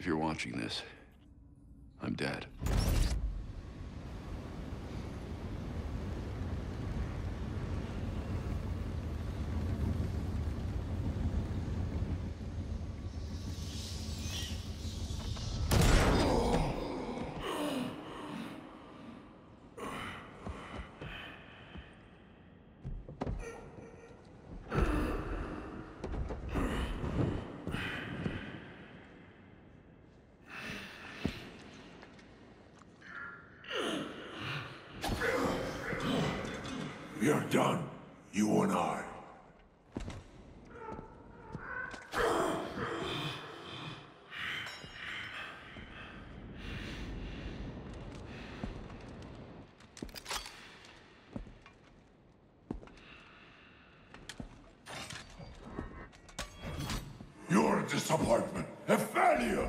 If you're watching this, I'm dead. We're done, you and I. You're a disappointment, a failure!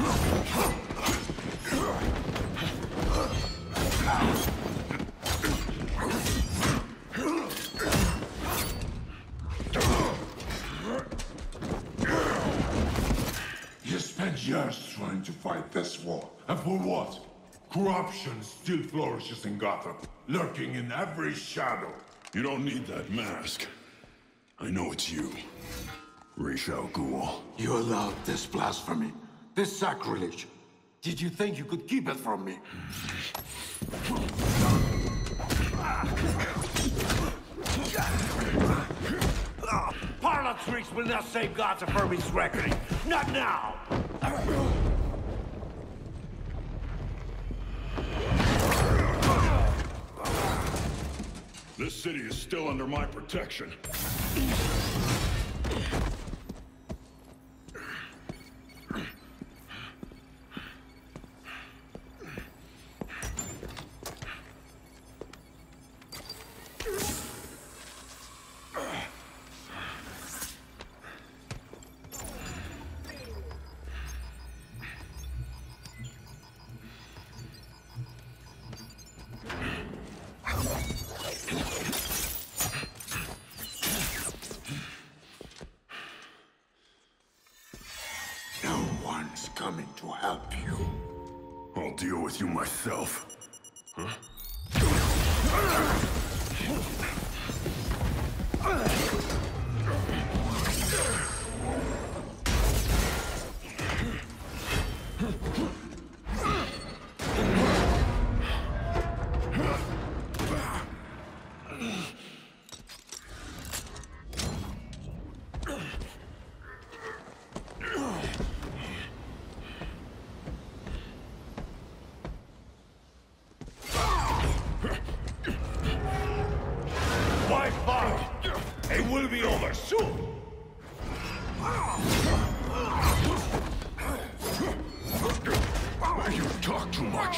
You spent years trying to fight this war, and for what? Corruption still flourishes in Gotham, lurking in every shadow. You don't need that mask. I know it's you, Ra's al Ghul. You allowed this blasphemy, this sacrilege. Did you think you could keep it from me? Parlogue tricks will not save Gotham from his reckoning. Not now! This city is still under my protection. Coming to help you. I'll deal with you myself. Huh? It will be over soon! You talk too much.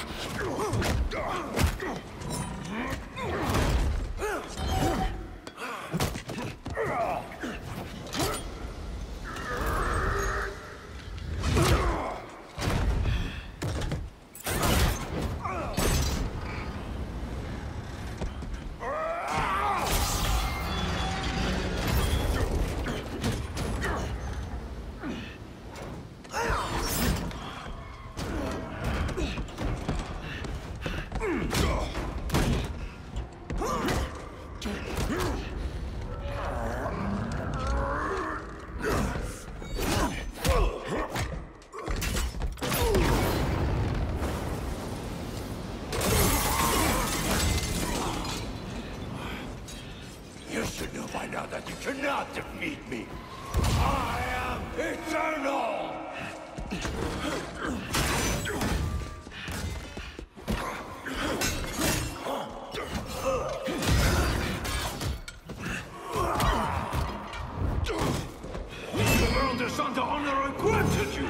That you cannot defeat me! I am eternal! The world is under honor and granted you!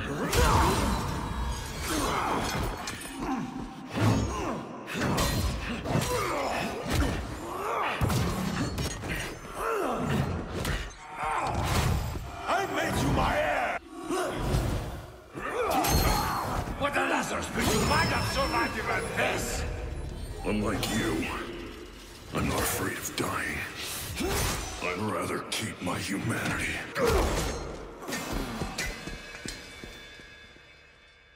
Survive even this! Unlike you, I'm not afraid of dying. I'd rather keep my humanity.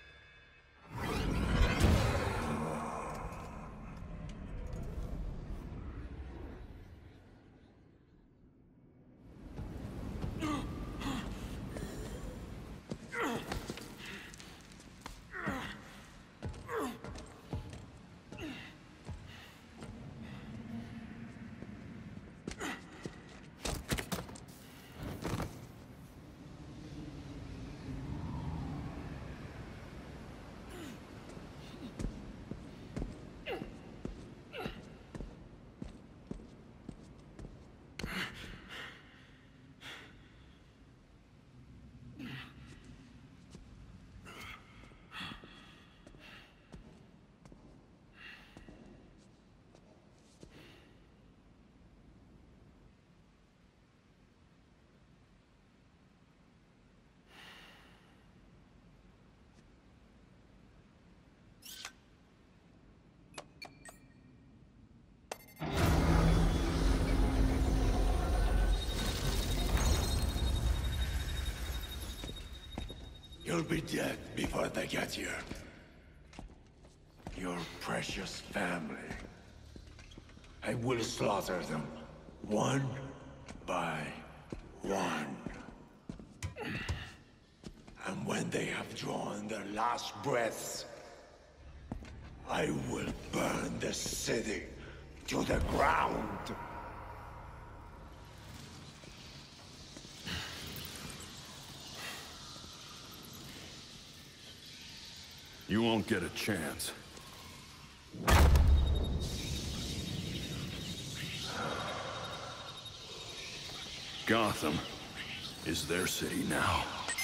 You'll be dead before they get here. Your precious family. I will slaughter them, one by one. And when they have drawn their last breaths, I will burn the city to the ground. You won't get a chance. Gotham is their city now.